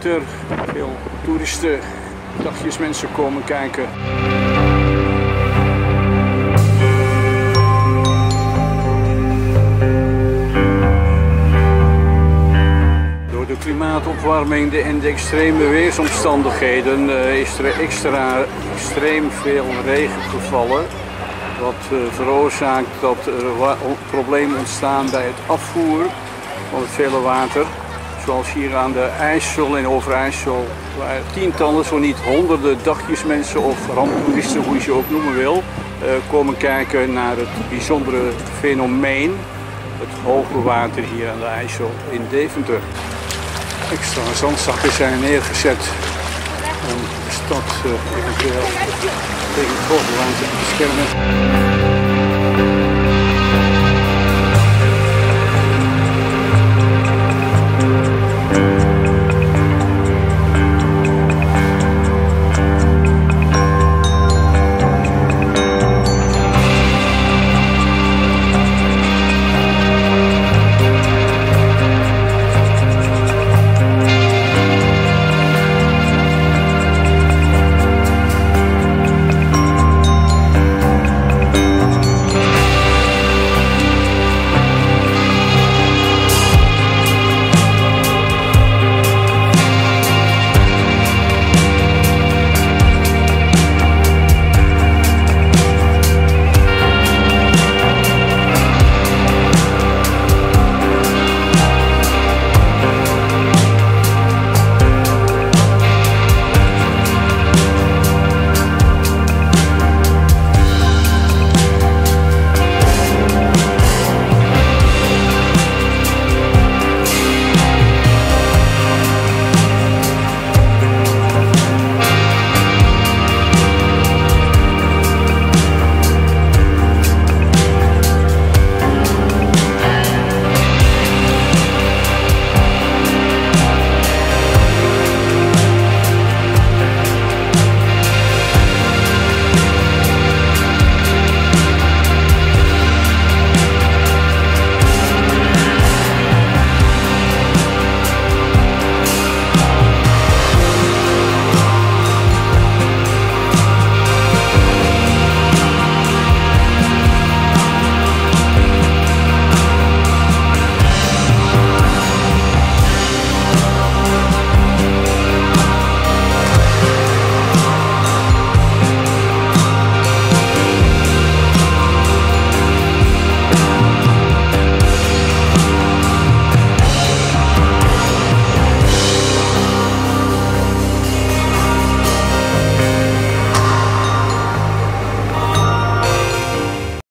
Deventer. Veel toeristen, dagjes mensen komen kijken. Door de klimaatopwarming en de extreme weersomstandigheden is er extreem veel regen gevallen. Wat veroorzaakt dat er problemen ontstaan bij het afvoer van het vele water. Zoals hier aan de IJssel en Overijssel, waar tientallen, zo niet honderden dagjesmensen of ramptoeristen, hoe je ze ook noemen wil, komen kijken naar het bijzondere fenomeen, het hoge water hier aan de IJssel in Deventer. Extra zandzakken zijn neergezet om de stad eventueel tegen het hoge water te beschermen.